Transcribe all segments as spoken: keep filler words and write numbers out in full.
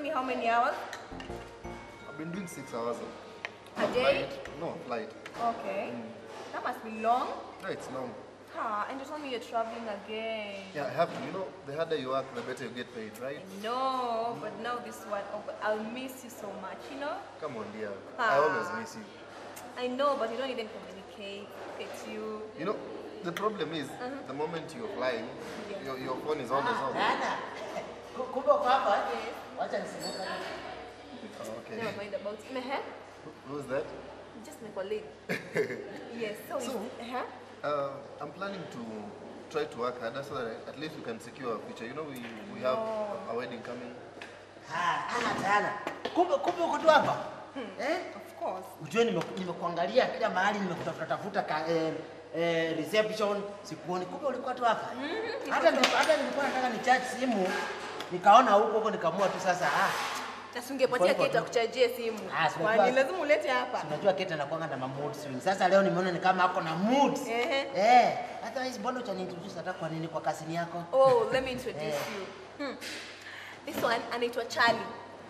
me how many hours? I've been doing six hours. A day? Flight. No, flight. Okay. Mm. That must be long. No, it's long. Ah, and you told me you're traveling again. Yeah, I have to. You know, the harder you work, the better you get paid, right? No, but now this one, oh, but I'll miss you so much, you know? Come on, dear. Ah. I always miss you. I know, but you don't even communicate. Look at you. You know, the problem is, uh-huh. the moment you're flying, yes. your, your phone is always on. Dana, kumbe uko hapa? Yes. Wacha nisimuka. Oh, okay. Never mind about it. Uh-huh. Who's that? Just my colleague. Yes, so, So, uh-huh. uh, I'm planning to try to work harder so that at least we can secure our future. You know, we, we have No. a wedding coming. Ah, ana Dana. Kumbe kumbe uko tu hapa? Eh? Of course. Ujue nimekuangalia kila mahali, nimekutafuta tafuta ka eh, eh, reception sikuoni. Kumbe ulikuwa tu hapa. Hata hata nilikuwa nataka ni charge simu, nikaona huko huko nikaamua tu sasa ah. Na singepatia Kate kuchajie simu. Ah, kwani lazima ulete hapa. Unajua Kate anakuanga na mood swing. Sasa leo nimeona ni kama ako na mood. Eh. Eh, hata hizi mbona utaniintroduce hata kwa nini kwa kasini yako? Oh, let me introduce you. Hmm. This one anaitwa Charlie.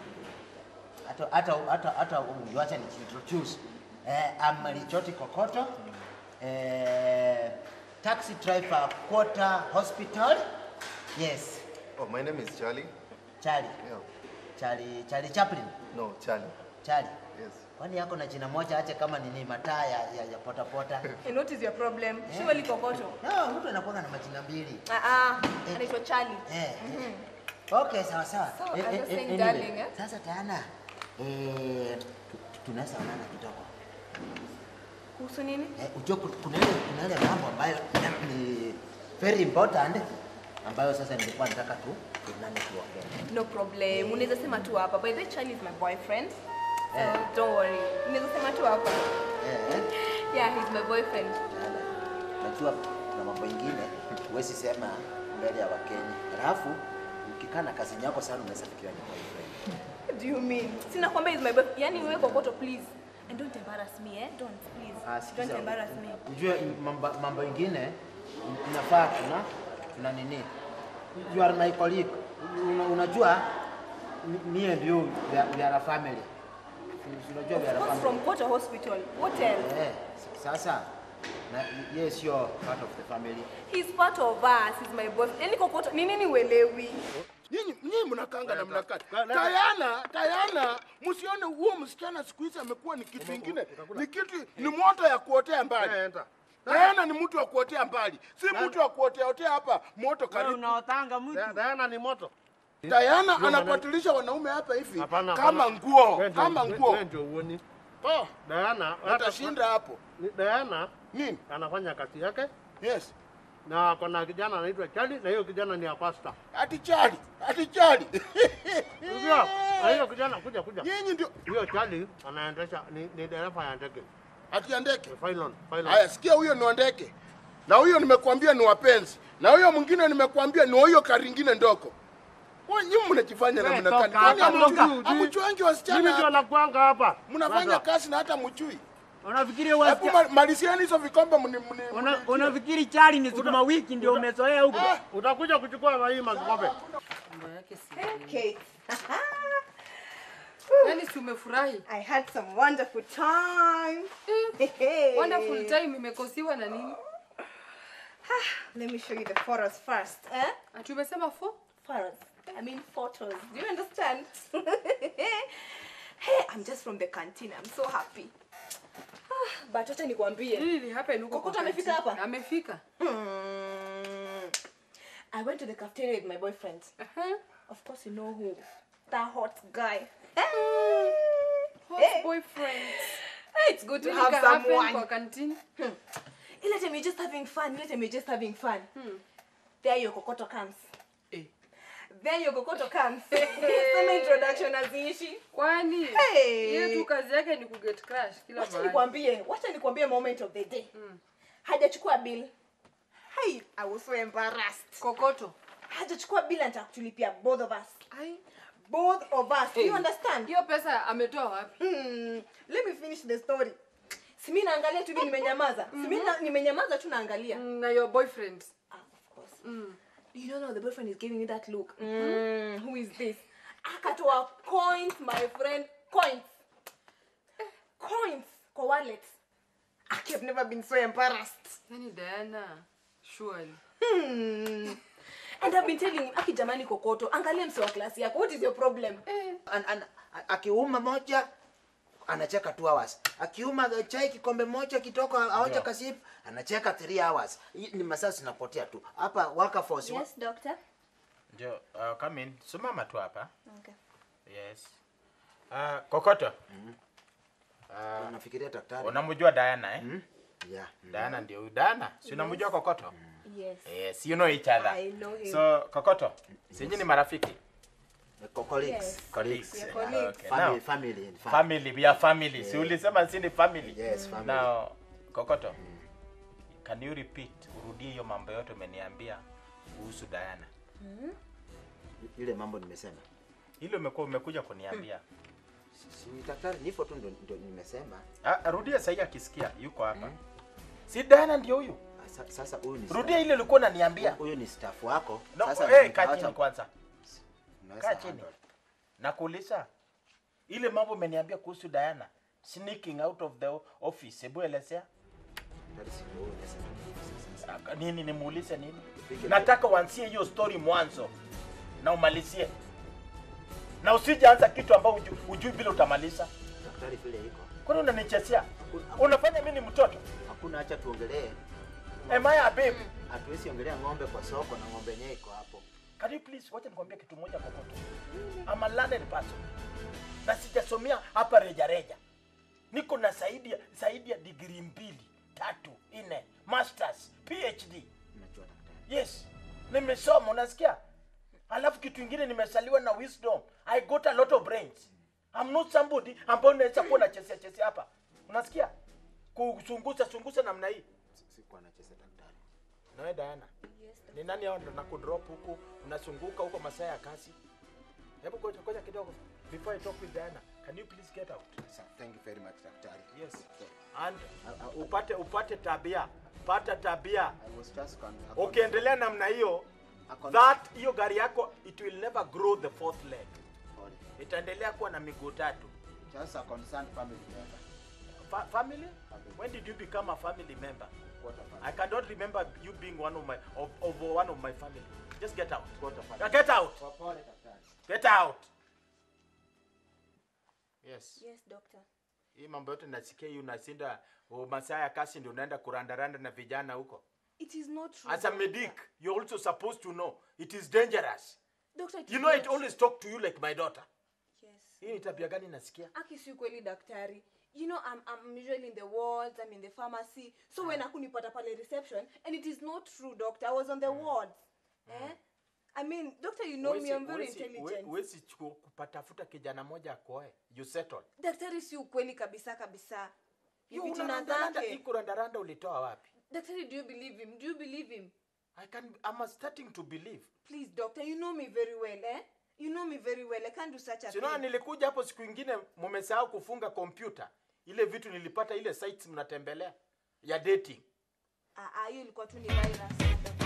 Hata hata hata hata uacha ni introduce. Eh, I'm Lichoti Kokoto. Eh, taxi driver Quarter Hospital. Yes. Oh, my name is Charlie. Charlie. Yeah. Charlie Charlie Chaplin. No, Charlie. Charlie. Yes. Kwani yako na jina moja acha kama nini mataa ya, ya, ya pota pota. And what is your problem? Yeah. Surely Kokoto. No, mtu anakuwa na majina mbili. Ah ah, anaitwa Charlie. Eh. Mm-hmm. Okay, sawa sawa. So, eh, as eh, I was saying, anyway, darling, eh? Sasa Tana, eh tunaweza onana kidogo. Kuhusu nini? Eh, ujue kuna ile kuna ile mambo ambayo ni very important ambayo sasa nilikuwa nataka tu tunani tuongee. No problem. Unaweza sema tu hapa. By the way, Charlie is my boyfriend. So Eh. don't worry. Unaweza sema tu hapa. Eh. Yeah, he's my boyfriend. Najua na mambo mengine huwezi sema mbele ya Wakenya. Alafu ukikaa na kazi yako sana unaweza fikiria ni boyfriend. What do you mean? Sina kwamba he's my boyfriend. Yani wewe Kokoto, please. And don't embarrass me, eh? Don't, please. Ah, Don't embarrass me. Ujue mambo mambo mengine inafaa tuna tuna nini? You are my colleague. Una, unajua me and you we are, we are a family. Unajua we are a Of course, family. from Quarter Hospital. What else? Eh, sasa na yes you're part of the family. He's part of us. He's my boyfriend. Yani Kokoto, ni nini uelewi? Nyinyi nyinyi mnakanga na mnakata. Tayana, Tayana, msione huo msichana siku hizi amekuwa ni kitu kingine. Ni kitu ni moto ya kuotea mbali. Tayana ni mtu wa kuotea mbali. Si mtu wa kuotea otea hapa moto karibu. Unaotanga mtu. Diana ni moto. Tayana anapatilisha wanaume hapa hivi kama nguo, kama nguo. Ndio uone. Oh, Diana atashinda hapo. Diana nini? Anafanya kazi yake. Yes. Na kuna kijana anaitwa Charlie na hiyo kijana ni apasta. Ati Charlie, ati Charlie. Ndio. Na hiyo kijana kuja kuja. Nyinyi ndio. Hiyo Charlie anaendesha ni, ni dereva ya ndege. Ati ya ndege. Pylon, pylon. Haya, sikia huyo ni wa ndege. Na huyo nimekuambia ni wapenzi. Na huyo mwingine nimekuambia ni huyo kari nyingine ndoko. Wewe nyinyi mnajifanya na mnakani. Kwani hamchuangi wasichana? Mimi ndio nakuanga hapa. Mnafanya kazi na hata mchui. Unafikiri wasichana? Hebu malisiani hizo vikombe mni mni. Unafikiri Charlie ni sukuma wiki ndio umezoea huko? Utakuja kuchukua hii makombe. Okay. Yaani si umefurahi? I had some wonderful time. Mm. Wonderful time imekosiwa na nini? Let me show you the photos first. Eh? Ati umesema fo? Photos. I mean photos. Do you understand? Hey, I'm just from the canteen. I'm so happy. But acha nikwambie. Nini happen huko? Kokoto amefika hapa? Amefika. Hmm. I went to the cafeteria with my boyfriend. Uh-huh. Of course you know who. That hot guy. Hot hey. boyfriend. Hey, it's good to Nini have someone. Kwa canteen? Hmm. Let him just having fun. Let him just having fun. Hmm. There your Kokoto comes. Eh. There your Kokoto comes. Sema introduction aziishi. Kwani? Hey. Yeye tu kazi yake ni kuget crash kila mahali. mahali. Wacha nikwambie, wacha nikwambie moment of the day. Mm. Hajachukua bill. Hey, I was so embarrassed. Kokoto. Hajachukua bill and tulipia both of us. Ai. Both of us. Hey. You understand? Hiyo pesa ametoa wapi? Hmm. Let me finish the story. Si mimi naangalia tu, nimenyamaza. Si mimi nimenyamaza tu naangalia. Na your boyfriend. Ah, of course. Mm. You don't know the boyfriend is giving me that look. Mm. Who is this? Akatoa coins, my friend, coins. Coins kwa wallet. I have never been so embarrassed. Yani Diana, surely. Hmm. And I've been telling him, aki jamani kokoto, angalia mse wa klasi yako. What is your problem? Eh. An, an, akiuma moja anacheka two hours. Akiuma chai kikombe moja kitoka aonja kasip anacheka three hours. Hii ni masaa zinapotea tu. Hapa waka force. Yes, doctor. Ndio, uh, come in. Simama tu hapa. Okay. Yes. Uh, kokoto. Mhm. Uh, Unafikiria daktari? unamjua Diana eh? Mhm. Yeah. Diana ndio huyu Diana. Si unamjua Kokoto? Yes. Yes, you know each other. I know him. So, Kokoto, sinyi ni marafiki? The colleagues. Yes. Colleagues. We are Yeah. colleagues. Okay. Family, Now, family, in fact. family, we are family. Si ulisema si ni family? Yes, family. Now, Kokoto, can you repeat? Urudie hiyo mambo yote umeniambia kuhusu Diana. Ile mambo nimesema. Hilo umekuwa umekuja kuniambia. Si daktari nipo tu ndo ndo nimesema. Ah, rudia sasa akisikia yuko hapa. Si Diana ndio huyu? Ah, sa- Sasa huyu ni Rudia ile ulikuwa unaniambia. Huyu ni staff wako. No, Sasa eh, nitaacha- kaa chini kwanza. unaweza Kaa chini. handle. Nakuuliza. Ile mambo umeniambia kuhusu Diana sneaking out of the office. Hebu elezea. Daktari, si ndio huyu unasema sasa. Aka- Nini nimuulize nini? Upige Nataka uanzie hiyo story mwanzo na umalizie. Na usijaanza kitu ambao uju- ujui bila utamaliza. Daktari vile iko. Kwani unanichezea? Unafanya mimi ni mtoto? Hakuna, acha tuongelee. Am I a babe? Hatuwezi ongelea ng'ombe kwa soko na ng'ombe yenyewe iko hapo. Can you please wacha nikwambie kitu moja Kokoto. I'm a learned person. Na sijasomea hapa reja reja. Niko na zaidi ya zaidi ya degree mbili, tatu, nne, masters, PhD. Unajua daktari. Yes. Nimesoma, unasikia? Alafu kitu kingine nimesaliwa na wisdom. I got a lot of brains. I'm not somebody ambaye unaweza kuwa nachezea chezea hapa. Unasikia? Kusungusa sungusa namna hii. Sikuwa nacheza daktari. Na wewe Diana. Yes, doctor. Ni nani hao ndo nakudrop huku, unasunguka huko masaa ya kazi? Hebu ngoja ngoja kidogo. Before I talk with Diana, can you please get out? Sir, thank you very much daktari. Yes. And uh, upate upate tabia. Pata tabia. I was just con- Ukiendelea namna hiyo, Akon- that hiyo gari yako it will never grow the fourth leg. Sorry. Itaendelea kuwa na miguu tatu. Just a concerned family member. Fa family? Family. When did you become a family member? Quarter family. I cannot remember you being one of my of, of one of my family. Just get out. Quarter family. Get out. Kwa pole daktari. Get out. Yes. Yes, doctor. Hii mambo yote nasikia hii unasinda masaa ya kazi ndio unaenda kurandaranda na vijana huko. It is not true. As a doctor. medic, you're also supposed to know it is dangerous. Doctor, it You is know not it always talk to you like my daughter. Yes. Hii ni tabia gani nasikia? Aki si kweli daktari. You know, I'm I'm usually in the wards, I'm in the pharmacy. So when akunipata pale reception, and it is not true, doctor. I was on the wards. Eh? I mean, doctor, you know me, I'm very intelligent. Wezi kupatafuta kijana moja akoe. You settle. Daktari si ukweli kabisa kabisa. You Hivi jina unarandaranda, hii zake. kurandaranda ulitoa wapi? Daktari, do you believe him? Do you believe him? I can I'm starting to believe. Please, doctor, you know me very well, eh? You know me very well. I can't do such a Sina thing. nilikuja hapo siku nyingine mmesahau kufunga computer. Ile vitu nilipata ile sites mnatembelea ya dating. Ah, ah, hiyo ilikuwa tu ni virus.